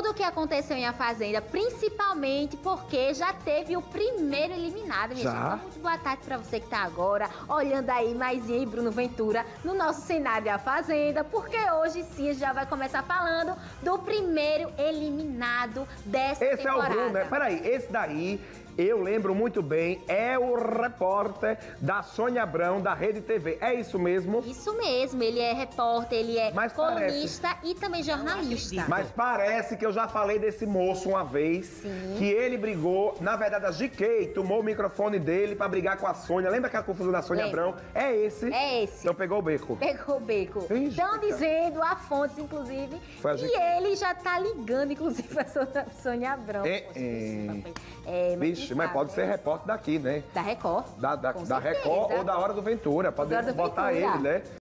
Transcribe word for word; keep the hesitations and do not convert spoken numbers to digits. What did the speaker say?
tudo o que aconteceu em A Fazenda, principalmente porque já teve o primeiro eliminado, minha Já? gente. Então, muito boa tarde pra você que tá agora, olhando aí Maisinha e Bruno Ventura no nosso cenário de A Fazenda, porque hoje sim já vai começar falando do primeiro eliminado dessa Esse temporada. é o Bruno, né? Peraí, esse daí, eu lembro muito bem, é o repórter da Sônia Abrão, da Rede T V. É isso mesmo? Isso mesmo, ele é repórter, ele é Mas colunista e também jornalista. Mas parece que eu já falei desse moço uma vez, Sim. que ele brigou, na verdade a G K tomou o microfone dele pra brigar com a Sônia. Lembra aquela confusão da Sônia Lembro. Abrão? É esse. É esse. Então pegou o beco. Pegou o beco. Ixi, Estão cara. dizendo, há fontes, inclusive, Foi a e gente- ele já tá ligando, inclusive, pra Sônia- Sônia Abrão. É, Poxa, é. é, mas Vixe, quem mas sabe, pode né? ser repórter daqui, né? Da Record. Da, da, Com da certeza. Record ou da Hora do Ventura. Pode Da Hora do botar Ventura. ele, né?